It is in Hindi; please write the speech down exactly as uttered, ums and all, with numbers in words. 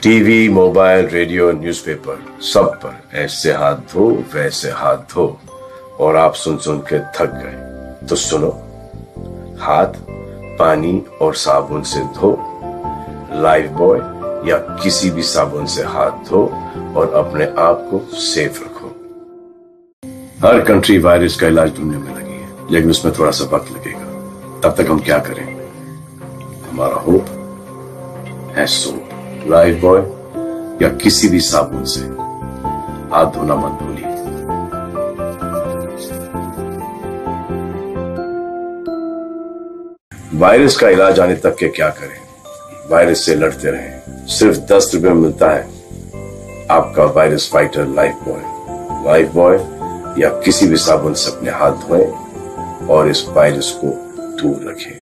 टीवी, मोबाइल, रेडियो, न्यूज़पेपर, सब पर ऐसे हाथ धो वैसे हाथ धो, और आप सुन सुन के थक गए तो सुनो, हाथ पानी और साबुन से धो। लाइफ बॉय या किसी भी साबुन से हाथ धो और अपने आप को सेफ रखो। हर कंट्री वायरस का इलाज ढूंढने में लगी है, लेकिन उसमें थोड़ा सा वक्त लगेगा। तब तक हम क्या करें? हमारा होप है सोप। लाइफ बॉय या किसी भी साबुन से हाथ धोना मत भूलिए। वायरस का इलाज आने तक के क्या करें? वायरस से लड़ते रहें। सिर्फ दस रुपए में मिलता है आपका virus fighter Lifebuoy. Lifebuoy या किसी भी साबुन से अपने हाथ धोएं और इस वायरस को दूर रखें।